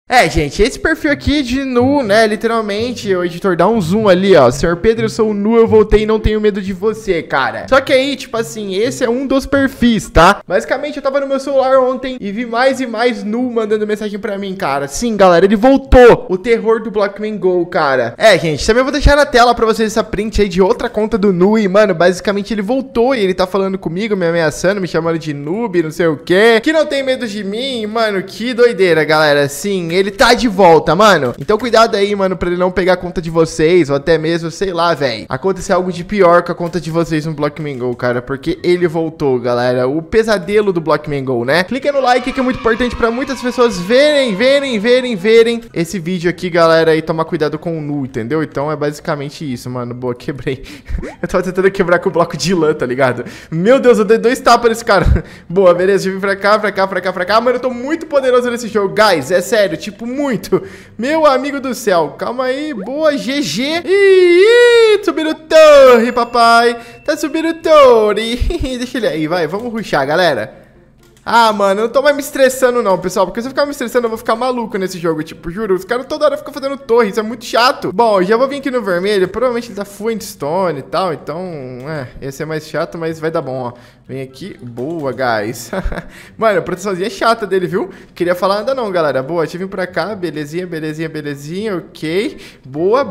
É, gente, esse perfil aqui de Nu, né, literalmente, o editor dá um zoom ali, ó. Senhor Pedro, eu sou o Nu, eu voltei e não tenho medo de você, cara. Só que aí, tipo assim, esse é um dos perfis, tá? Basicamente, eu tava no meu celular ontem e vi mais e mais Nu mandando mensagem pra mim, cara. Sim, galera, ele voltou. O terror do Blockman Go, cara. É, gente, também vou deixar na tela pra vocês essa print aí de outra conta do Nu e, mano, basicamente ele voltou e ele tá falando comigo, me ameaçando, me chamando de noob, não sei o quê. Que não tem medo de mim, mano, que doideira, galera. Sim, ele tá de volta, mano. Então cuidado aí, mano, pra ele não pegar a conta de vocês, ou até mesmo, sei lá, velho, acontecer algo de pior com a conta de vocês no Blockman Go, cara, porque ele voltou, galera. O pesadelo do Blockman Go, né? Clica no like que é muito importante pra muitas pessoas verem esse vídeo aqui, galera, e tomar cuidado com o Nu, entendeu? Então é basicamente isso, mano. Boa, quebrei. Eu tava tentando quebrar com o bloco de lã, tá ligado? Meu Deus, eu dei 2 tapas nesse cara. Boa, beleza, deixa eu vir pra cá. Mano, eu tô muito poderoso nesse jogo, guys, é sério, tipo, muito. Meu amigo do céu, calma aí, boa, GG. Ih, subindo torre, papai. Tá subindo torre. Deixa ele aí, vai, vamos rushar, galera. Ah, mano, eu não tô mais me estressando não, pessoal, porque se eu ficar me estressando eu vou ficar maluco nesse jogo, tipo, juro, os caras toda hora ficam fazendo torre, isso é muito chato. Bom, já vou vir aqui no vermelho, provavelmente ele tá full endstone e tal, então, ia ser mais chato, mas vai dar bom, ó. Vem aqui, boa, guys. Mano, a proteçãozinha é chata dele, viu? Queria falar nada não, galera. Boa, deixa eu vir pra cá, belezinha, ok. Boa.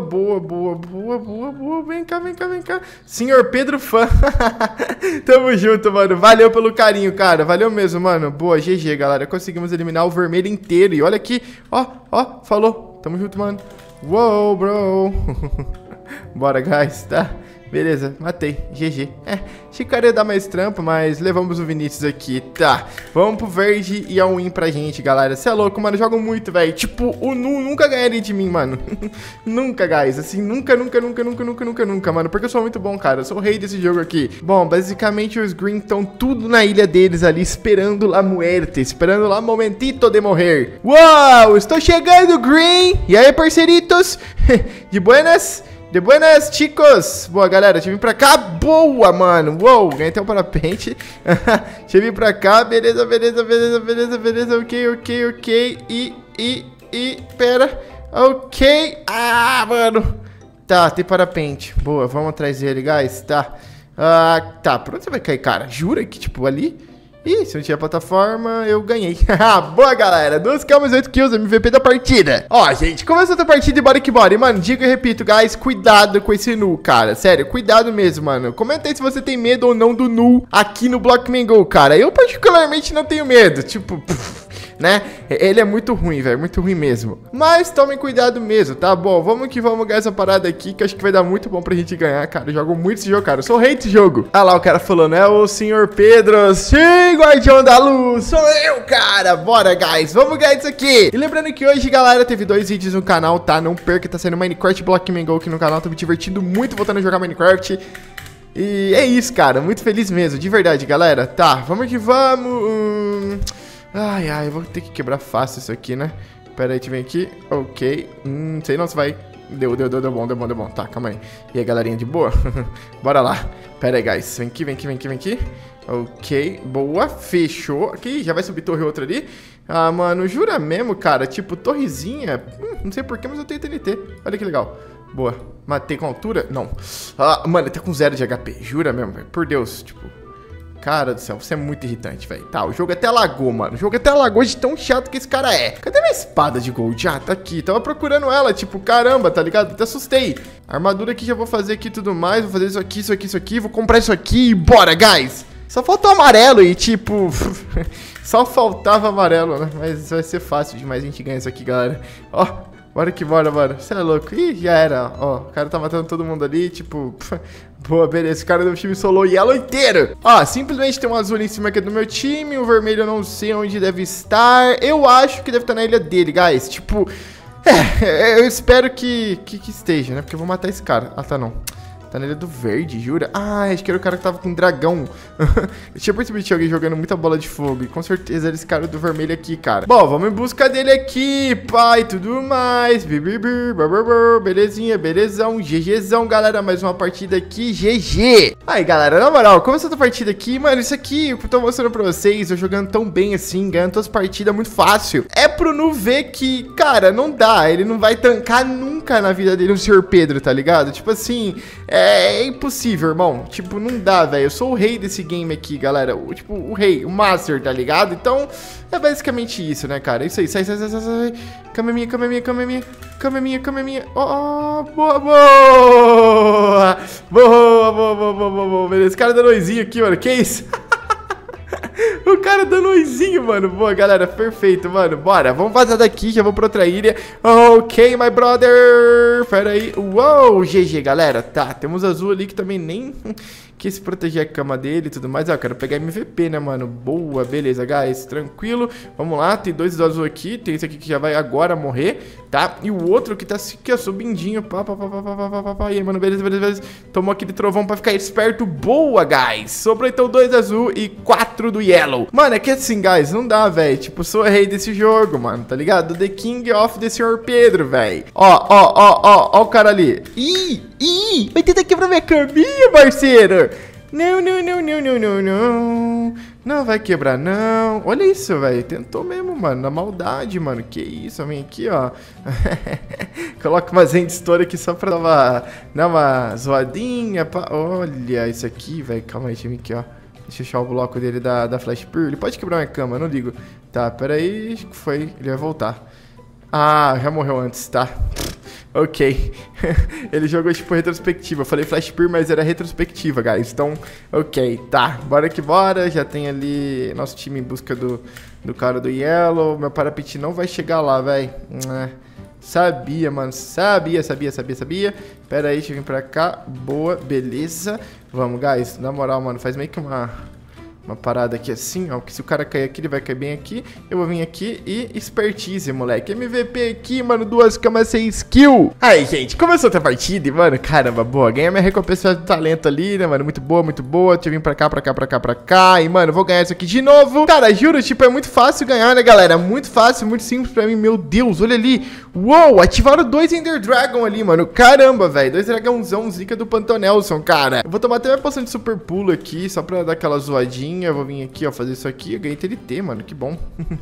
Vem cá. Senhor Pedro fã. Tamo junto, mano. Valeu pelo carinho, cara. Valeu mesmo, mano. Boa, GG, galera. Conseguimos eliminar o vermelho inteiro. E olha aqui, ó, falou. Tamo junto, mano. Uou, bro. Bora, guys, tá? Beleza, matei, GG. Achei que o cara ia dar mais trampo, mas levamos o Vinícius aqui, tá. Vamos pro verde e é um win pra gente, galera. Cê é louco, mano, jogo muito, velho. Tipo, o Nu nunca ganharia de mim, mano. Nunca, guys, assim, nunca, mano. Porque eu sou muito bom, cara, eu sou o rei desse jogo aqui. Bom, basicamente os Green estão tudo na ilha deles ali, esperando la muerte, esperando lá momentito de morrer. Uau, estou chegando, Green. E aí, parceiritos? De buenas? De buenas, chicos. Boa, galera, deixa eu vir pra cá. Boa, mano. Uou, ganhei até um parapente. Deixa eu vir pra cá. Beleza. Ok. Pera. Ok. Ah, mano. Tá, tem parapente. Boa, vamos atrás dele, guys. Tá. Tá, por onde você vai cair, cara? Jura que, tipo, ali... Ih, se não tiver plataforma, eu ganhei. Boa, galera. 2 kills, 8 kills, MVP da partida. Ó, gente, começa outra partida e bora que bora. E, mano, digo e repito, guys, cuidado com esse Nu, cara. Sério, cuidado mesmo, mano. Comenta aí se você tem medo ou não do Nu aqui no Blockman Go, cara. Eu, particularmente, não tenho medo. Tipo... né? Ele é muito ruim, velho, muito ruim mesmo. Mas tomem cuidado mesmo, tá? Bom, vamos que vamos ganhar essa parada aqui, que acho que vai dar muito bom pra gente ganhar, cara. Eu jogo muito esse jogo, cara. Eu sou rei desse jogo. Ah lá, o cara falando, é o senhor Pedro. Sim, guardião da luz. Sou eu, cara. Bora, guys. Vamos ganhar isso aqui. E lembrando que hoje, galera, teve 2 vídeos no canal, tá? Não perca, tá saindo Minecraft Blockman Go aqui no canal. Tô me divertindo muito voltando a jogar Minecraft. E é isso, cara. Muito feliz mesmo, de verdade, galera. Tá, vamos que vamos. Ai, eu vou ter que quebrar fácil isso aqui, né? Pera aí, vem aqui. Ok. Sei não se vai... Deu bom. Tá, calma aí. E aí, galerinha de boa? Bora lá. Pera aí, guys. Vem aqui. Ok, boa. Fechou. Aqui, já vai subir torre outra ali. Ah, mano, jura mesmo, cara? Tipo, torrezinha. Não sei porquê, mas eu tenho TNT. Olha que legal. Boa. Matei com altura? Não. Ah, mano, ele tá com 0 de HP. Jura mesmo, velho? Por Deus, tipo... Cara do céu, você é muito irritante, velho. Tá, o jogo até lagou, mano. O jogo até lagou de tão chato que esse cara é. Cadê minha espada de gold? Ah, tá aqui. Tava procurando ela, tipo, caramba, tá ligado? Até assustei. Armadura aqui, já vou fazer aqui tudo mais. Vou fazer isso aqui. Vou comprar isso aqui e bora, guys. Só falta o amarelo e, tipo... só faltava amarelo, né? Mas vai ser fácil demais a gente ganhar isso aqui, galera. Ó, bora que bora. Você é louco. Ih, já era. Ó, o cara tá matando todo mundo ali, tipo... Boa, beleza, esse cara do time solou yellow inteiro. Ó, simplesmente tem um azul ali em cima aqui do meu time. O vermelho eu não sei onde deve estar. Eu acho que deve estar na ilha dele, guys. Tipo, eu espero que esteja, né? Porque eu vou matar esse cara. Ah, tá não. Tá na ilha do verde, jura? Ah, acho que era o cara que tava com um dragão. Eu tinha percebido que tinha alguém jogando muita bola de fogo. E com certeza era esse cara do vermelho aqui, cara. Bom, vamos em busca dele aqui, pai, tudo mais. Belezinha, belezão. GGzão, galera. Mais uma partida aqui, GG. Aí, galera, na moral, começou essa partida aqui, mano, isso aqui eu tô mostrando pra vocês, eu jogando tão bem assim, ganhando todas as partidas muito fácil. É pro Nu ver que, cara, não dá, ele não vai tancar nunca na vida dele o Sr. Pedro, tá ligado? Tipo assim, é impossível, irmão. Tipo, não dá, velho. Eu sou o rei desse game aqui, galera. O rei, o master, tá ligado? Então, é basicamente isso, né, cara? Isso aí, sai. Cama minha. Ó, boa. Beleza, esse cara dando oizinho aqui, mano. Que isso? O cara dando oizinho, mano. Boa, galera, perfeito, mano. Bora, vamos vazar daqui, já vou pra outra ilha. Ok, my brother. Pera aí. Uou, GG, galera. Tá, temos azul ali que também nem quis proteger a cama dele e tudo mais. Eu quero pegar MVP, né, mano? Boa, beleza, guys. Tranquilo. Vamos lá, tem dois azul aqui. Tem esse aqui que já vai agora morrer, tá? E o outro que tá aqui, ó, subindinho. E aí, mano, beleza. Tomou aquele trovão pra ficar esperto. Boa, guys. Sobrou então 2 azul e 4 do yellow. Mano, é que assim, guys, não dá, velho. Tipo, sou o rei desse jogo, mano, tá ligado? The King of the Sr. Pedro, velho. Ó o cara ali. Ih, vai tentar quebrar minha caminha, parceiro. Não. Não vai quebrar, não. Olha isso, velho. Tentou mesmo, mano. Na maldade, mano. Que isso, vem aqui, ó. Coloca uma Zendstorm aqui só pra dar uma zoadinha. Olha isso aqui, velho. Calma aí, time aqui, ó. Deixa eu achar o bloco dele da Flash Pearl. Ele pode quebrar minha cama, eu não ligo. Tá, pera aí. Acho que foi. Ele vai voltar. Ah, já morreu antes, tá. Ok. Ele jogou tipo retrospectiva. Eu falei Flash Pearl, mas era retrospectiva, guys. Então, ok, tá. Bora que bora. Já tem ali nosso time em busca do cara do Yellow. Meu Parapet não vai chegar lá, velho. Sabia, mano. Sabia. Pera aí, deixa eu vir pra cá. Boa, beleza. Vamos, guys. Na moral, mano, faz meio que uma parada aqui assim, ó. Que se o cara cair aqui, ele vai cair bem aqui. Eu vou vir aqui e expertise, moleque. MVP aqui, mano. 2 camas, 6 kills. Aí, gente, começou outra partida e, mano, caramba, boa. Ganhei minha recompensa do talento ali, né, mano? Muito boa. Deixa eu vir pra cá. E, mano, vou ganhar isso aqui de novo. Cara, juro, tipo, é muito fácil ganhar, né, galera? Muito fácil, muito simples pra mim. Meu Deus, olha ali. Uou, ativaram 2 Ender Dragon ali, mano. Caramba, velho. 2 dragãozão, zica do Pantonelson, cara. Eu vou tomar até minha poção de super pulo aqui, só pra dar aquela zoadinha. Eu vou vir aqui, ó, fazer isso aqui. Eu ganhei TNT, mano, que bom.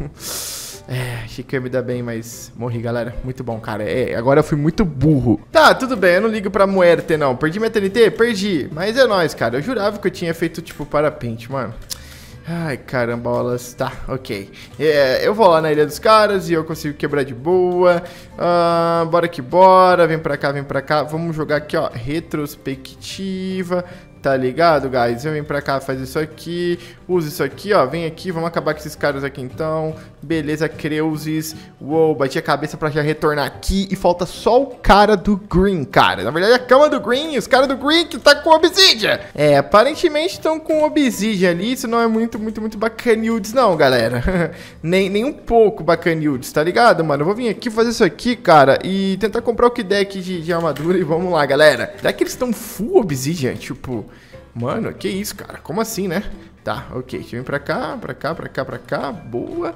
Achei que eu ia me dar bem, mas morri, galera. Muito bom, cara. Agora eu fui muito burro. Tá, tudo bem, eu não ligo pra muerte, não. Perdi minha TNT? Perdi. Mas é nóis, cara. Eu jurava que eu tinha feito, tipo, parapente, mano. Ai, carambolas. Tá, ok. Eu vou lá na ilha dos caras e eu consigo quebrar de boa. Bora que bora. Vem pra cá. Vamos jogar aqui, ó. Retrospectiva. Tá ligado, guys? Eu venho pra cá, faz isso aqui. Usa isso aqui, ó. Vem aqui, vamos acabar com esses caras aqui, então. Beleza, Creuses. Uou, bati a cabeça pra já retornar aqui. E falta só o cara do Green, cara. Na verdade, a cama do Green, os caras do Green que tá com Obsidian. Aparentemente estão com Obsidian ali. Isso não é muito bacanildes, não, galera. nem um pouco bacanildes, tá ligado, mano? Eu vou vir aqui fazer isso aqui, cara. E tentar comprar o que der aqui de armadura. E vamos lá, galera. Será que eles estão full Obsidian? Tipo... Mano, que isso, cara? Como assim, né? Tá, ok. Deixa eu vir pra cá. Boa.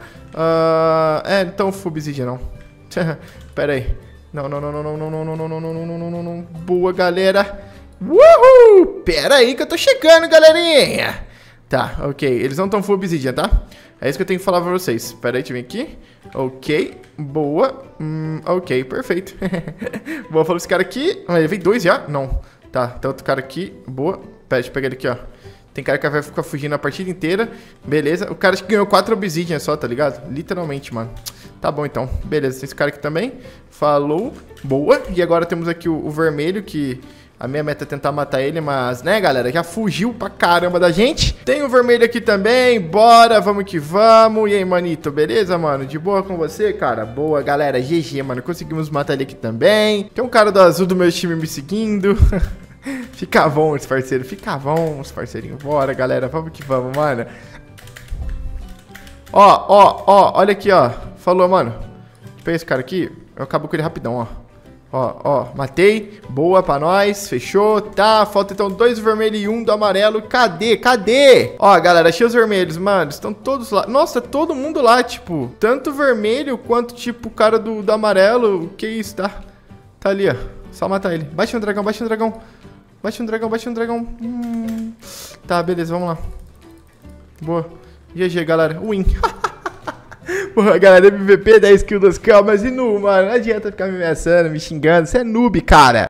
Então full obsidian não. Pera aí. Não. Boa, galera. Uhul! Pera aí que eu tô chegando, galerinha. Tá, ok. Eles não estão full obsidian, tá? É isso que eu tenho que falar pra vocês. Pera aí, deixa eu vir aqui. Ok, boa. Ok, perfeito. Vou falar esse cara aqui. Ele veio 2 já? Não. Tá, tem outro cara aqui. Boa. Pera, deixa eu pegar ele aqui, ó. Tem cara que vai ficar fugindo a partida inteira. Beleza. O cara acho que ganhou 4 obsidian só, tá ligado? Literalmente, mano. Tá bom, então. Beleza, tem esse cara aqui também. Falou. Boa. E agora temos aqui o vermelho, que... A minha meta é tentar matar ele, mas, né, galera, já fugiu pra caramba da gente. Tem o vermelho aqui também, bora, vamos que vamos. E aí, manito, beleza, mano? De boa com você, cara? Boa, galera, GG, mano, conseguimos matar ele aqui também. Tem um cara do azul do meu time me seguindo. Fica bom, os parceiros, parceirinhos. Bora, galera, vamos que vamos, mano. Ó, olha aqui, ó. Falou, mano. Pega esse cara aqui, eu acabo com ele rapidão, ó. Ó, matei. Boa pra nós, fechou. Tá, falta então 2 do vermelho e 1 do amarelo. Cadê? Ó, galera, achei os vermelhos, mano. Estão todos lá. Nossa, todo mundo lá, tipo. Tanto o vermelho quanto, tipo, o cara do amarelo. Que isso, tá? Tá ali, ó. Só matar ele. Bate no dragão. Bate no dragão. Tá, beleza, vamos lá. Boa. GG, galera. Win. Porra, galera, MVP, 10 kills das calmas e nu, mano. Não adianta ficar me ameaçando, me xingando. Você é noob, cara.